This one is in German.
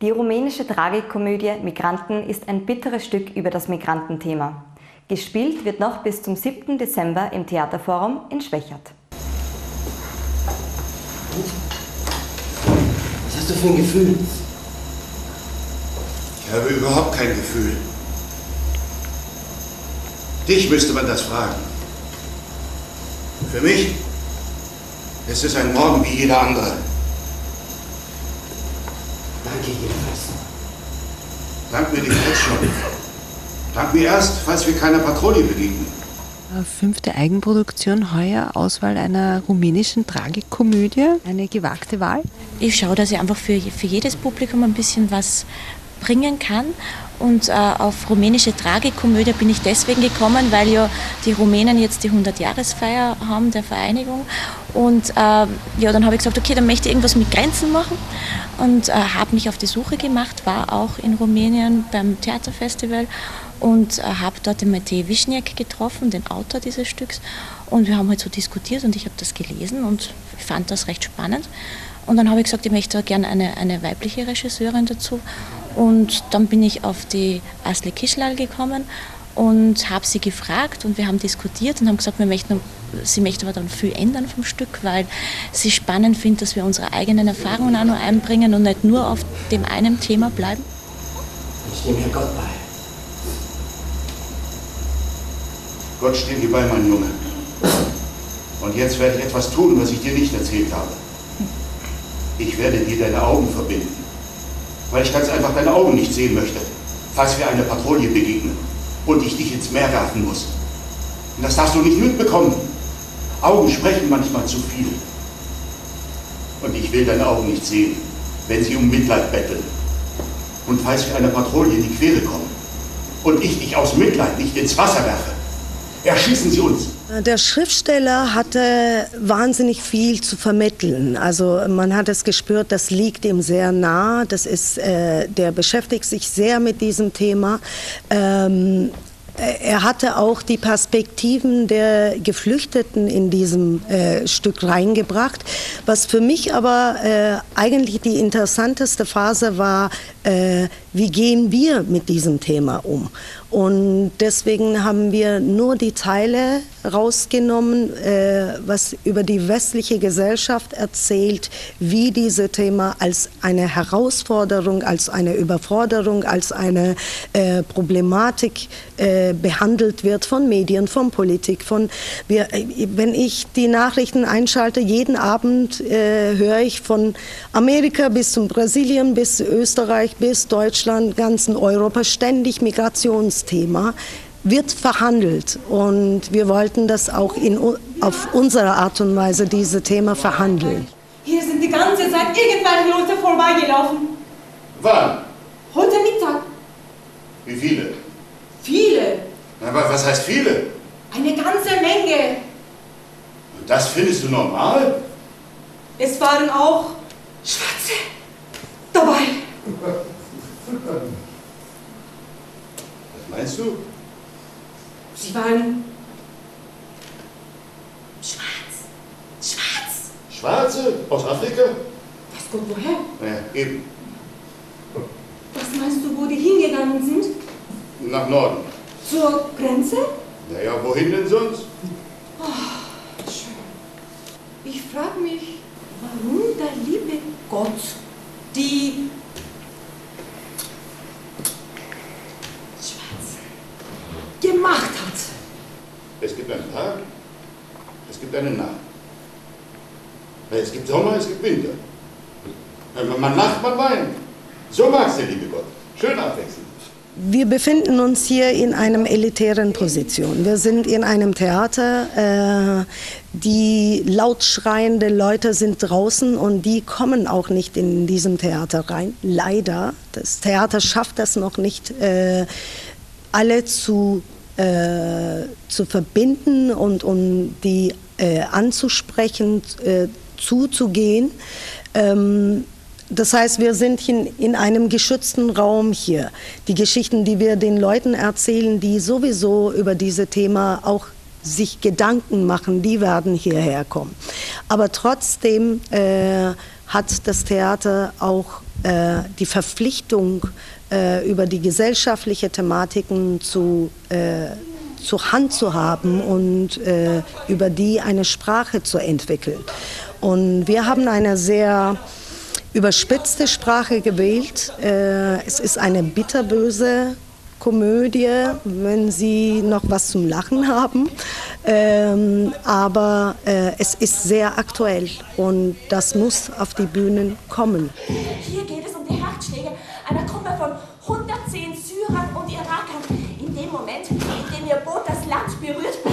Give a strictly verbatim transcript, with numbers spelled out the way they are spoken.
Die rumänische Tragikomödie Migranten ist ein bitteres Stück über das Migrantenthema. Gespielt wird noch bis zum siebten Dezember im Theaterforum in Schwechat. Was hast du für ein Gefühl? Ich habe überhaupt kein Gefühl. Dich müsste man das fragen. Für mich ist es ein Morgen wie jeder andere. Danke jedenfalls. Dank mir nicht jetzt schon. Dank mir erst, falls wir keiner Patrouille begegnen. Fünfte Eigenproduktion heuer, Auswahl einer rumänischen Tragikomödie, eine gewagte Wahl. Ich schaue, dass ich einfach für, für jedes Publikum ein bisschen was bringen kann. Und äh, auf rumänische Tragikomödie bin ich deswegen gekommen, weil ja die Rumänen jetzt die hundert-Jahresfeier haben der Vereinigung. Und äh, ja, dann habe ich gesagt, okay, dann möchte ich irgendwas mit Grenzen machen. Und äh, habe mich auf die Suche gemacht, war auch in Rumänien beim Theaterfestival und äh, habe dort den Matej Wischniak getroffen, den Autor dieses Stücks. Und wir haben halt so diskutiert und ich habe das gelesen und ich fand das recht spannend. Und dann habe ich gesagt, ich möchte gerne eine, eine weibliche Regisseurin dazu. Und dann bin ich auf die Asli Kislal gekommen und habe sie gefragt und wir haben diskutiert und haben gesagt, wir möchten, sie möchte aber dann viel ändern vom Stück, weil sie spannend findet, dass wir unsere eigenen Erfahrungen auch noch einbringen und nicht nur auf dem einen Thema bleiben. Ich nehme mir Gott bei. Gott steht dir bei, mein Junge. Und jetzt werde ich etwas tun, was ich dir nicht erzählt habe. Ich werde dir deine Augen verbinden, weil ich ganz einfach deine Augen nicht sehen möchte, falls wir einer Patrouille begegnen und ich dich ins Meer werfen muss. Und das darfst du nicht mitbekommen. Augen sprechen manchmal zu viel. Und ich will deine Augen nicht sehen, wenn sie um Mitleid betteln. Und falls wir einer Patrouille in die Quere kommen und ich dich aus Mitleid nicht ins Wasser werfe, erschießen sie uns. Der Schriftsteller hatte wahnsinnig viel zu vermitteln. Also man hat es gespürt, das liegt ihm sehr nah. Das ist, äh, der beschäftigt sich sehr mit diesem Thema. Ähm, Er hatte auch die Perspektiven der Geflüchteten in diesem äh, Stück reingebracht. Was für mich aber äh, eigentlich die interessanteste Phase war, äh, wie gehen wir mit diesem Thema um? Und deswegen haben wir nur die Teile rausgenommen, äh, was über die westliche Gesellschaft erzählt, wie dieses Thema als eine Herausforderung, als eine Überforderung, als eine äh, Problematik äh, behandelt wird von Medien, von Politik. Von wir, wenn ich die Nachrichten einschalte, jeden Abend äh, höre ich von Amerika bis zum Brasilien, bis Österreich, bis Deutschland, ganzen Europa ständig Migrationsthema. Wird verhandelt und wir wollten das auch in, auf unsere Art und Weise, dieses Thema verhandeln. Hier sind die ganze Zeit irgendwelche Leute vorbeigelaufen. Wann? Heute Mittag. Wie viele? Viele. Aber was heißt viele? Eine ganze Menge. Und das findest du normal? Es waren auch Schwarze dabei. Was meinst du? Sie waren schwarz. Schwarz. Schwarze? Aus Afrika? Weiß Gott woher? Ja, eben. Was meinst du, wo die hingegangen sind? Nach Norden. Zur Grenze? Naja, wohin denn sonst? Oh, schön. Ich frage mich, warum der liebe Gott die gemacht hat. Es gibt einen Tag, es gibt eine Nacht. Es gibt Sommer, es gibt Winter. Man lacht, man weint. So mag's der liebe Gott. Schön abwechselnd. Wir befinden uns hier in einer elitären Position. Wir sind in einem Theater. Äh, die laut schreiende Leute sind draußen und die kommen auch nicht in diesem Theater rein. Leider. Das Theater schafft das noch nicht, äh, alle zu, äh, zu verbinden und um die äh, anzusprechen, äh, zuzugehen. Ähm, das heißt, wir sind in, in einem geschützten Raum hier. Die Geschichten, die wir den Leuten erzählen, die sowieso über dieses Thema auch sich Gedanken machen, die werden hierher kommen. Aber trotzdem äh, hat das Theater auch äh, die Verpflichtung, äh, über die gesellschaftlichen Thematiken zu, äh, zur Hand zu haben und äh, über die eine Sprache zu entwickeln. Und wir haben eine sehr überspitzte Sprache gewählt. Äh, es ist eine bitterböse Komödie, wenn Sie noch was zum Lachen haben. Ähm, aber äh, es ist sehr aktuell und das muss auf die Bühnen kommen. Hier geht es um die Herzschläge einer Gruppe von hundertzehn Syrern und Irakern. In dem Moment, in dem ihr Boot das Land berührt,